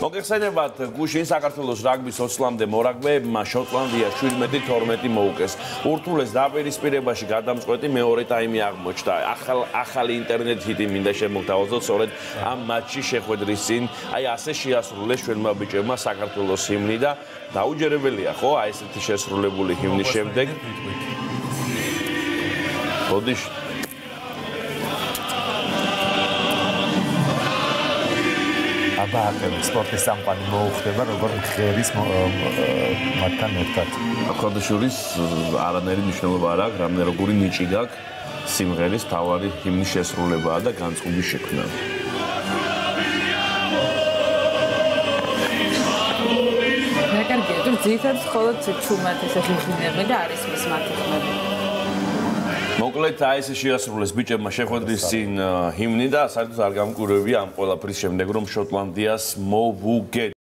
მოგეხსენებათ, გუშინ საქართველოს რაგბის 20-მდე მორაგბეებმა შოტლანდიას 17-12 მოუკლეს. ურთულეს დაპირისპირებაში გადამწყვეტი მეორე ტაიმი აღმოჩნდა. ახალი ინტერნეტ ჰიტი მინდა შემოგთავაზოთ, სწორედ ამ მატჩში შეხვედრის წინ, ასე შეასრულეს ჩვენმა ბიჭებმა საქართველოს ჰიმნი და დაუჯერებელია, ხო? ესეთი შესრულებული ჰიმნის შემდეგ. ბოდიში აბა სპორტის სამყარო მოუხდება როგორ მღერის მათთან ერთად. ახალდაშურის არანაირი მნიშვნელობა არ აქვს, რამდენი როგორი ნიჭი გაქვს სიმღერის თავარი ჰიმნის შესრულებაა და განწყობის შექმნა. მე კარგია, თუ ძირითადად მხოლოდ ჩუმად ესე ღირებენ და არის მის მათქმები. მოკლედ ესე შეასრულეს ბიჭებმა შეხვედრის წინ ჰიმნი და საერთოდ არ გამკვირვებია ამ ყველაფრის შემდეგ რომ შოტლანდიას მოვუგეთ.